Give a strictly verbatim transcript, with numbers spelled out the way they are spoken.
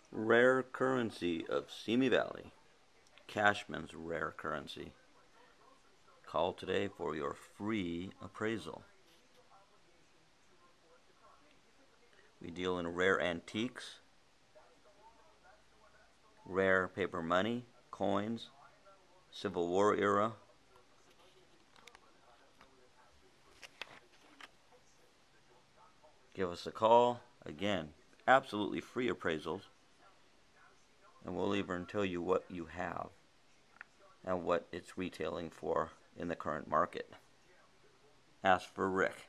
Rare currency of Simi Valley. Cashman's rare currency. Call today for your free appraisal. We deal in rare antiques, rare paper money, coins, Civil War era. Give us a call. Again, absolutely free appraisals. And we'll even tell you what you have and what it's retailing for in the current market. Ask for Rick.